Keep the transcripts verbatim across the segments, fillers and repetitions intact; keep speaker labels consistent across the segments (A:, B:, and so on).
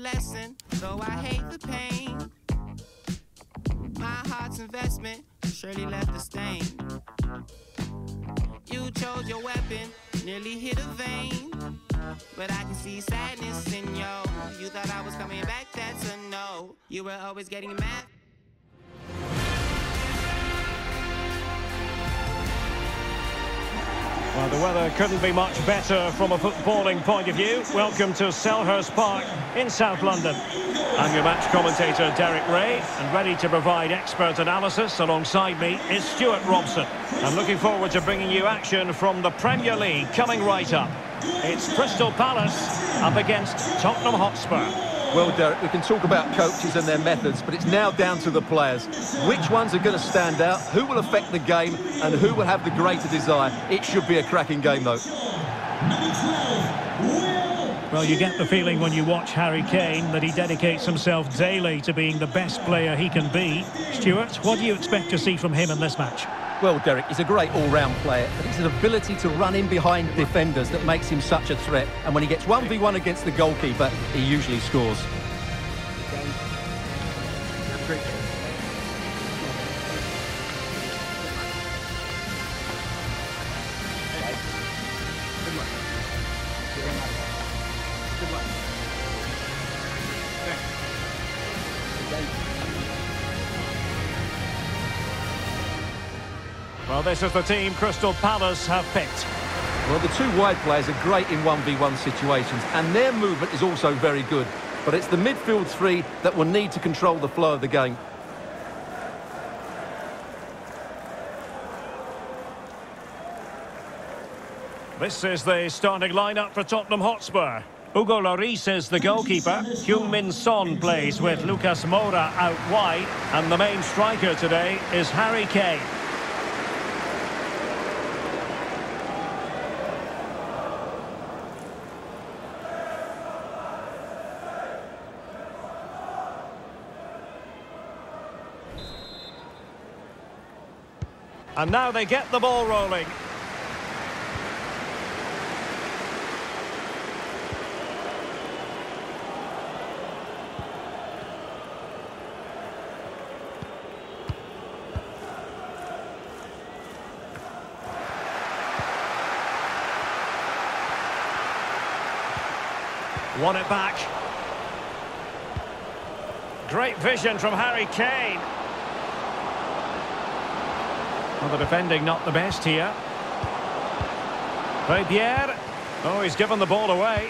A: lesson, though I hate the pain. My heart's investment surely left a stain. You chose your weapon, nearly hit a vein, but I can see sadness in you. You thought I was coming back, that's a no. You were always getting mad.
B: Well, the weather couldn't be much better from a footballing point of view. Welcome to Selhurst Park in South London. I'm your match commentator, Derek Ray, and ready to provide expert analysis alongside me is Stuart Robson. I'm looking forward to bringing you action from the Premier League coming right up. It's Crystal Palace up against Tottenham Hotspur.
C: Well, Derek, we can talk about coaches and their methods, but it's now down to the players. Which ones are going to stand out, who will affect the game, and who will have the greater desire? It should be a cracking game, though.
B: Well, you get the feeling when you watch Harry Kane that he dedicates himself daily to being the best player he can be. Stuart, what do you expect to see from him in this match?
C: Well, Derek, he's a great all-round player, but it's his ability to run in behind defenders that makes him such a threat. And when he gets one v one against the goalkeeper, he usually scores.
B: Well, this is the team Crystal Palace have picked.
C: Well, the two wide players are great in one v one situations, and their movement is also very good. But it's the midfield three that will need to control the flow of the game.
B: This is the starting lineup for Tottenham Hotspur. Hugo Lloris is the goalkeeper. Heung-min Son plays with Lucas Moura out wide. And the main striker today is Harry Kane. And now they get the ball rolling. Won it back. Great vision from Harry Kane. Well, the defending not the best here. Ribière. Oh, he's given the ball away.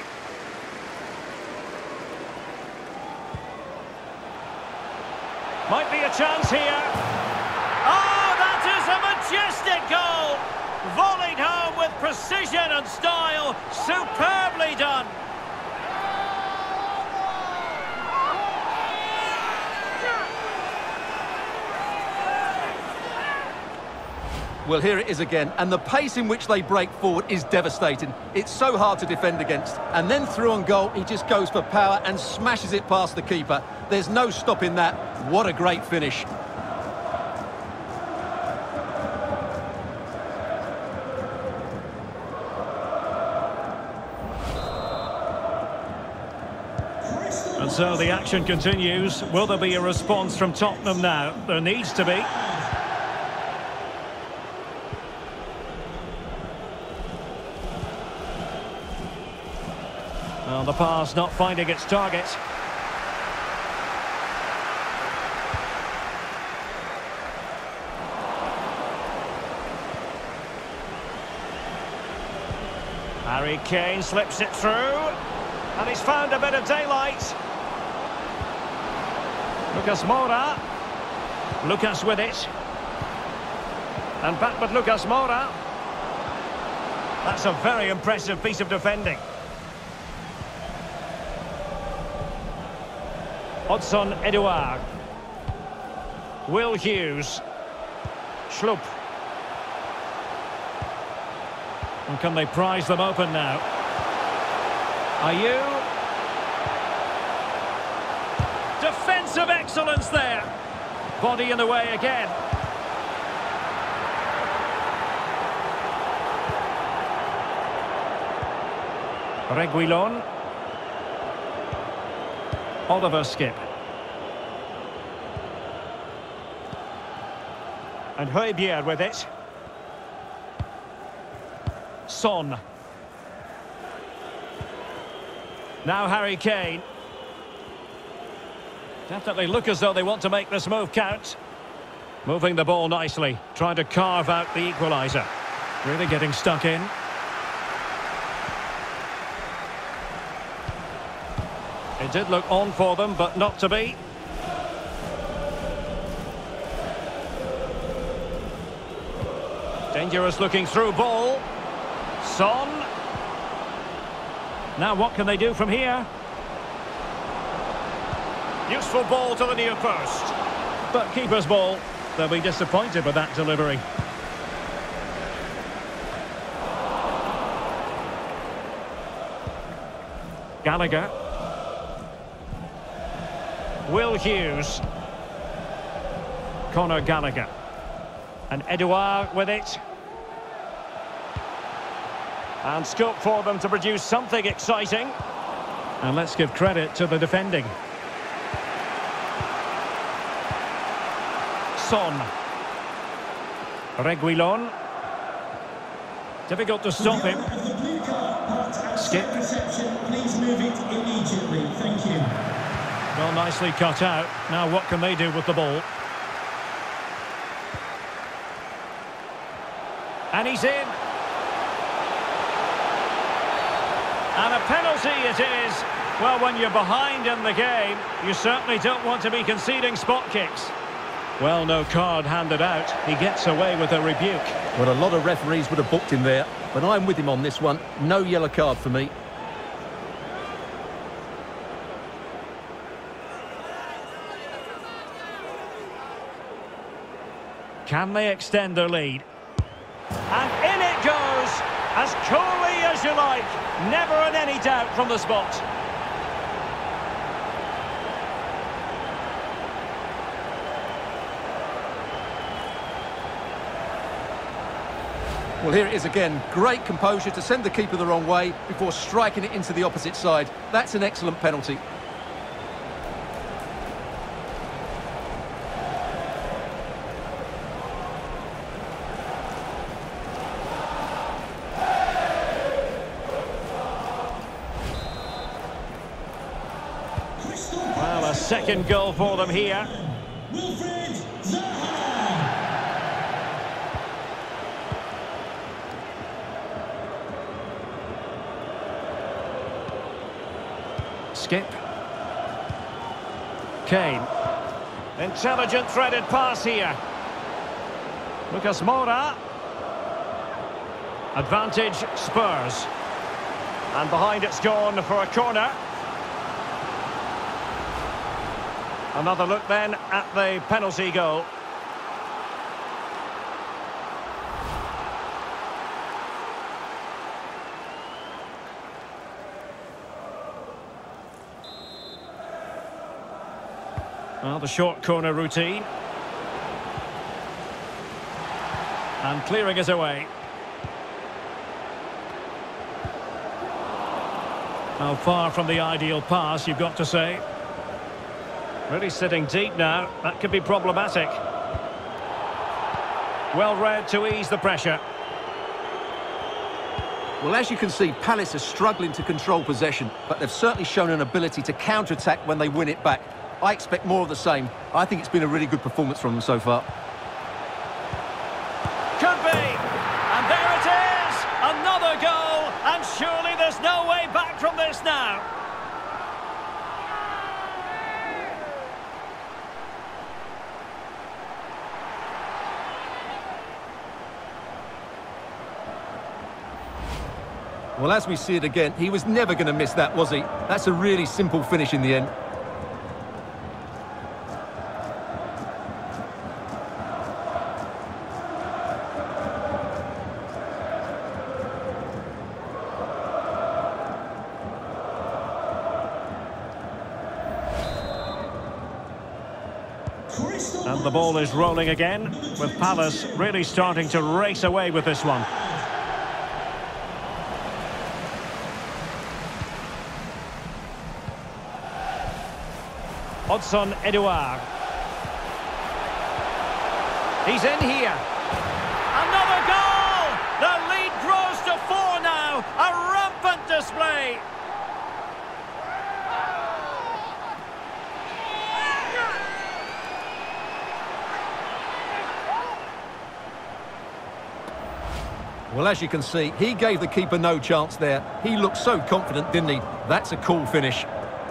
B: Might be a chance here. Oh, that is a majestic goal! Volleyed home with precision and style. Superbly done.
C: Well, here it is again, and the pace in which they break forward is devastating. It's so hard to defend against. And then through on goal, he just goes for power and smashes it past the keeper. There's no stopping that. What a great finish.
B: And so the action continues. Will there be a response from Tottenham now? There needs to be. Well, the pass not finding its target. Harry Kane slips it through. And he's found a bit of daylight. Lucas Moura. Lucas with it. And back with Lucas Moura. That's a very impressive piece of defending. Hudson Edouard. Will Hughes. Schlupp. And can they prize them open now? Ayew. Defensive excellence there. Body in the way again. Reguilón. Oliver Skip. And Højbjerg with it. Son. Now Harry Kane. Definitely look as though they want to make this move count. Moving the ball nicely, trying to carve out the equaliser. Really getting stuck in. It did look on for them, but not to be. Dangerous looking through ball. Son. Now what can they do from here? Useful ball to the near post. But keeper's ball. They'll be disappointed with that delivery. Gallagher. Will Hughes. Conor Gallagher. And Edouard with it. And scope for them to produce something exciting. And let's give credit to the defending. Son. Reguilon. Difficult to stop him. Skip.
D: Please move it immediately. Thank you.
B: Well, nicely cut out. Now what can they do with the ball? And he's in. And a penalty it is. Well, when you're behind in the game, you certainly don't want to be conceding spot kicks. Well, no card handed out. He gets away with a rebuke.
C: Well, a lot of referees would have booked him there, but I'm with him on this one. No yellow card for me.
B: Can they extend their lead? And in it goes, as coolly as you like. Never in any doubt from the spot.
C: Well, here it is again. Great composure to send the keeper the wrong way before striking it into the opposite side. That's an excellent penalty.
B: Well, a second goal for them here.
D: Wilfried Zaha.
B: Skip. Kane. Intelligent threaded pass here. Lucas Moura. Advantage Spurs. And behind it's gone for a corner. Another look then at the penalty goal. Well, the short corner routine. And clearing is away. How far from the ideal pass, you've got to say. Really sitting deep now. That could be problematic. Well read to ease the pressure.
C: Well, as you can see, Palace are struggling to control possession, but they've certainly shown an ability to counter-attack when they win it back. I expect more of the same. I think it's been a really good performance from them so far.
B: Could be! And there it is! Another goal! And surely there's no way back from this now!
C: Well, as we see it again, he was never going to miss that, was he? That's a really simple finish in the end.
B: And the ball is rolling again, with Palace really starting to race away with this one. Hudson Edouard. He's in here. Another goal! The lead grows to four now. A rampant display.
C: Well, as you can see, he gave the keeper no chance there. He looked so confident, didn't he? That's a cool finish.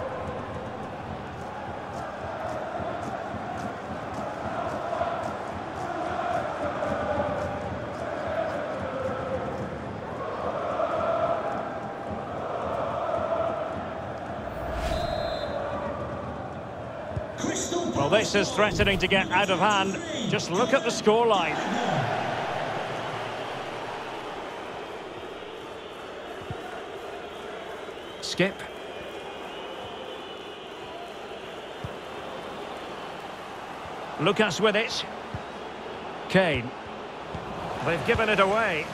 B: Well, this is threatening to get out of hand. Just look at the scoreline. Skip. Lucas with it. Kane. They've given it away.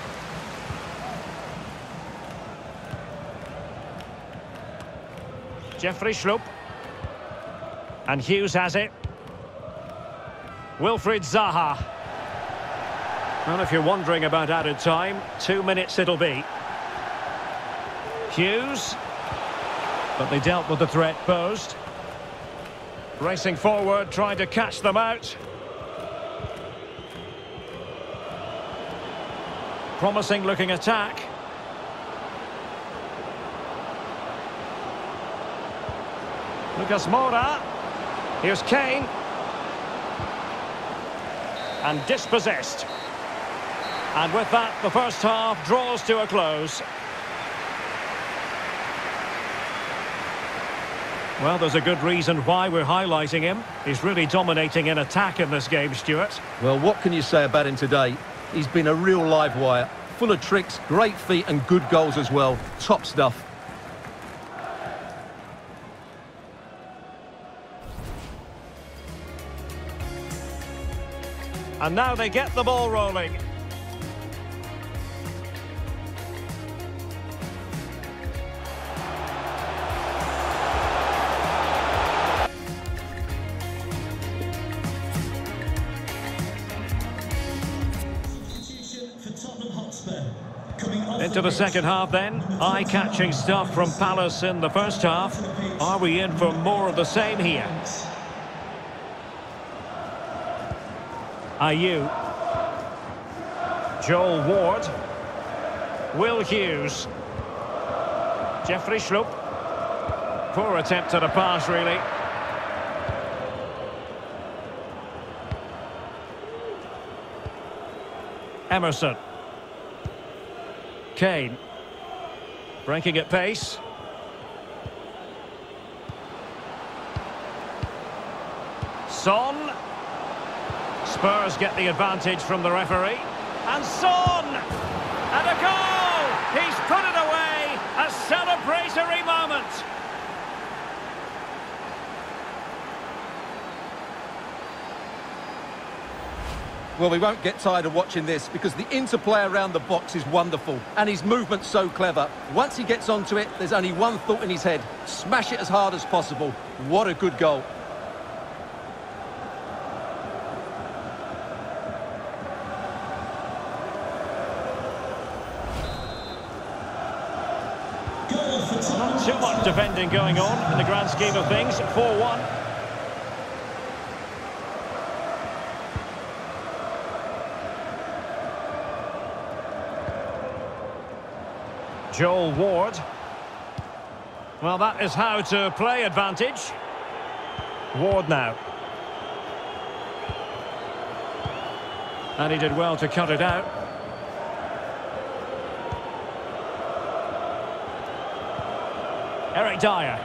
B: Jeffrey Schlupp. And Hughes has it. Wilfried Zaha. Well, if you're wondering about added time, two minutes it'll be. Hughes. But they dealt with the threat posed. Racing forward, trying to catch them out. Promising looking attack. Lucas Moura. Here's Kane. And dispossessed. And with that, the first half draws to a close. Well, there's a good reason why we're highlighting him. He's really dominating in attack in this game, Stuart.
C: Well, what can you say about him today? He's been a real live wire. Full of tricks, great feet and good goals as well. Top stuff.
B: And now they get the ball rolling. Into the second half then. Eye-catching stuff from Palace in the first half. Are we in for more of the same here? Ayew. Joel Ward. Will Hughes. Jeffrey Schlupp. Poor attempt at a pass, really. Emerson. Kane. Breaking at pace. Son. Spurs get the advantage from the referee. And Son! And a goal! He's put it away! A celebratory moment!
C: Well, we won't get tired of watching this because the interplay around the box is wonderful and his movement's so clever. Once he gets onto it, there's only one thought in his head. Smash it as hard as possible. What a good goal.
B: Not too much defending going on in the grand scheme of things. four one. Joel Ward. Well, that is how to play advantage. Ward now. And he did well to cut it out. Eric Dyer.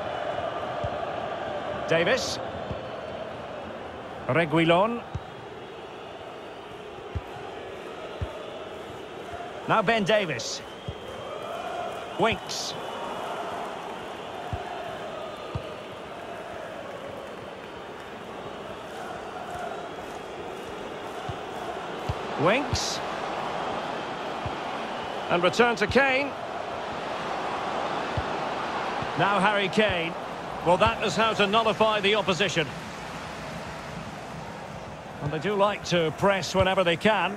B: Davis. Reguilon. Now Ben Davis. Winks. Winks. And return to Kane. Now Harry Kane. Well, that is how to nullify the opposition. And they do like to press whenever they can.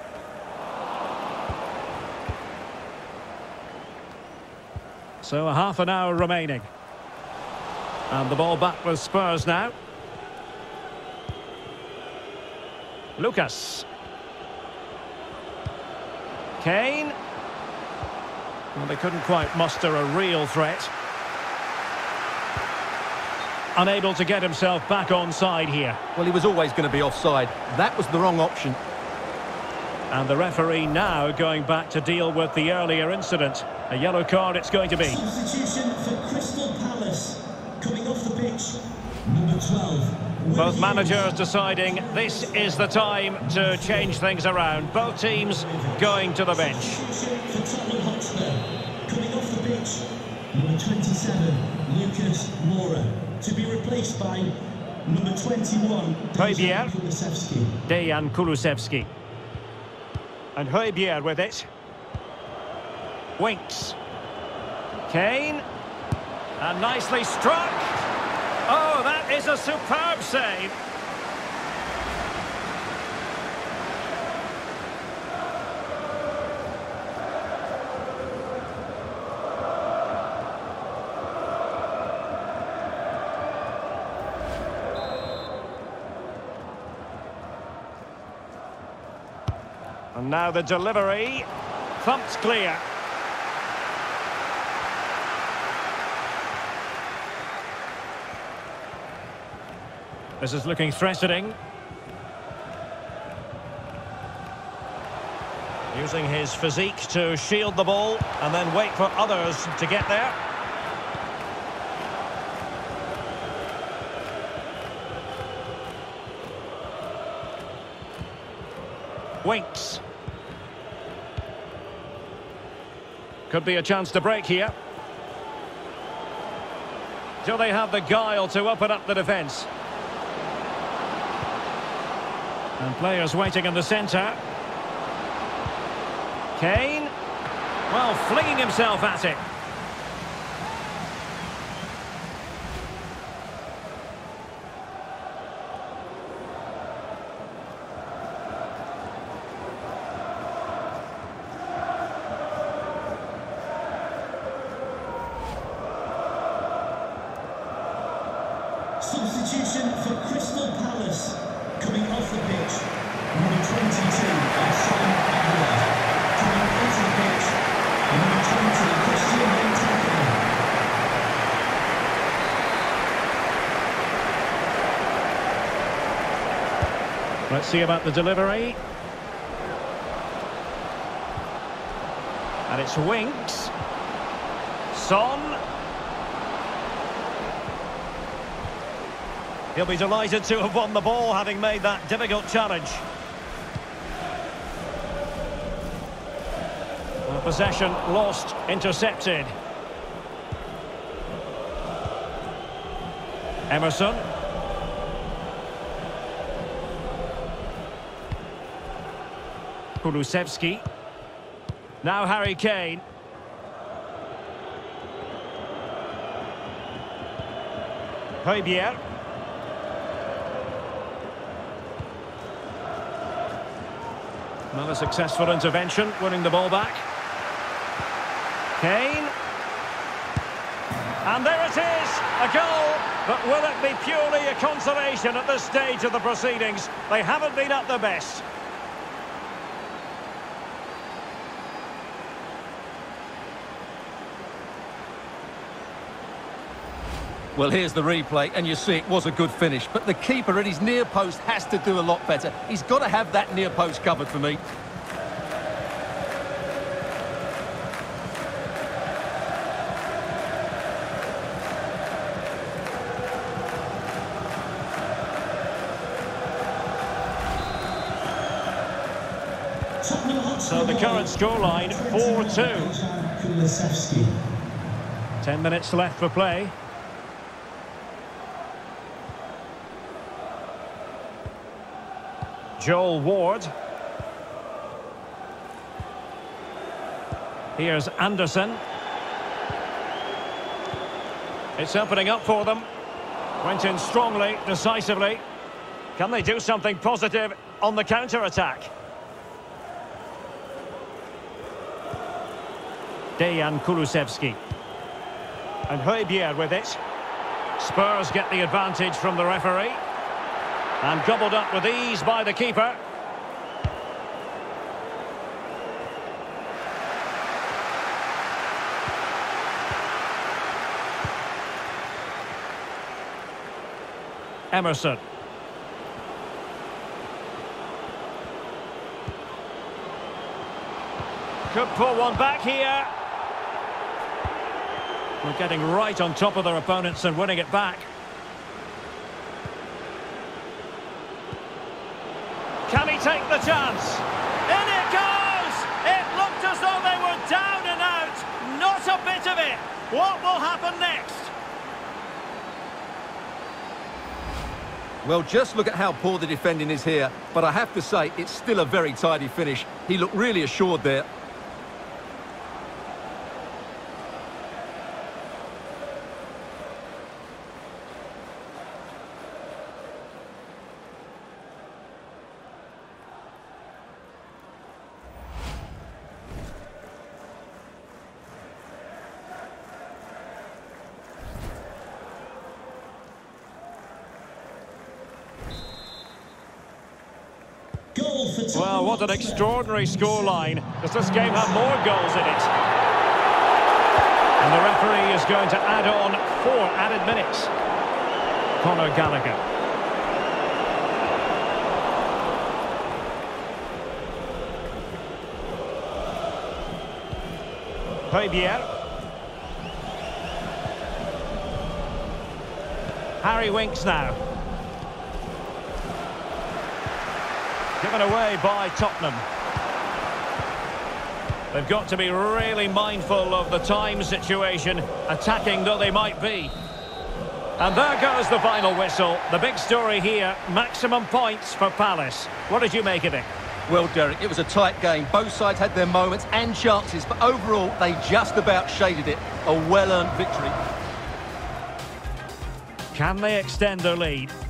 B: So a half an hour remaining. And the ball back with Spurs now. Lucas. Kane. Well, they couldn't quite muster a real threat. Unable to get himself back onside here.
C: Well, he was always going to be offside. That was the wrong option.
B: And the referee now going back to deal with the earlier incident. A yellow card it's going to be.
D: Substitution for Crystal Palace. Coming off the pitch, number twelve.
B: Both managers deciding this is the time to change things around. Both teams going to the bench.
D: Substitution for Tottenham Hotspur. Coming off the pitch, number twenty-seven, Lucas Moura. To be replaced by number twenty-one,
B: Højbjerg.
D: Kulusevski.
B: Dejan Kulusevski. And Højbjerg with it. Winks. Kane. And nicely struck. Oh, that is a superb save. And now the delivery. Thumped clear. This is looking threatening. Using his physique to shield the ball and then wait for others to get there. Winks. Could be a chance to break here. Do they have the guile to open up the defence? And players waiting in the centre. Kane. Well, flinging himself at it.
D: Substitution for Crystal Palace. Coming off the pitch, number twenty-two, Sam Edward. Coming onto the pitch, number twenty, Christian Benteke.
B: Let's see about the delivery. And it's Winks. Son. He'll be delighted to have won the ball, having made that difficult challenge. Well, possession lost, intercepted. Emerson. Kulusevski. Now Harry Kane. Højbjerg. Another successful intervention, winning the ball back. Kane. And there it is, a goal. But will it be purely a consolation at this stage of the proceedings? They haven't been at their best.
C: Well, here's the replay, and you see it was a good finish. But the keeper at his near post has to do a lot better. He's got to have that near post covered for me.
B: So the current scoreline, four two. Ten minutes left for play. Joel Ward. Here's Anderson. It's opening up for them. Went in strongly, decisively. Can they do something positive on the counter-attack? Dejan Kulusevski. And Højbjerg with it. Spurs get the advantage from the referee. And gobbled up with ease by the keeper. Emerson. Could pull one back here. We're getting right on top of their opponents and winning it back. Can he take the chance? In it goes! It looked as though they were down and out. Not a bit of it. What will happen next?
C: Well, just look at how poor the defending is here. But I have to say, it's still a very tidy finish. He looked really assured there.
B: Well, what an extraordinary scoreline. Does this game have more goals in it? And the referee is going to add on four added minutes. Conor Gallagher. Højbjerg. Harry Winks now. Given away by Tottenham. They've got to be really mindful of the time situation, attacking though they might be. And there goes the final whistle. The big story here, maximum points for Palace. What did you make of it?
C: Well, Derek, it was a tight game. Both sides had their moments and chances, but overall, they just about shaded it. A well-earned victory.
B: Can they extend their lead?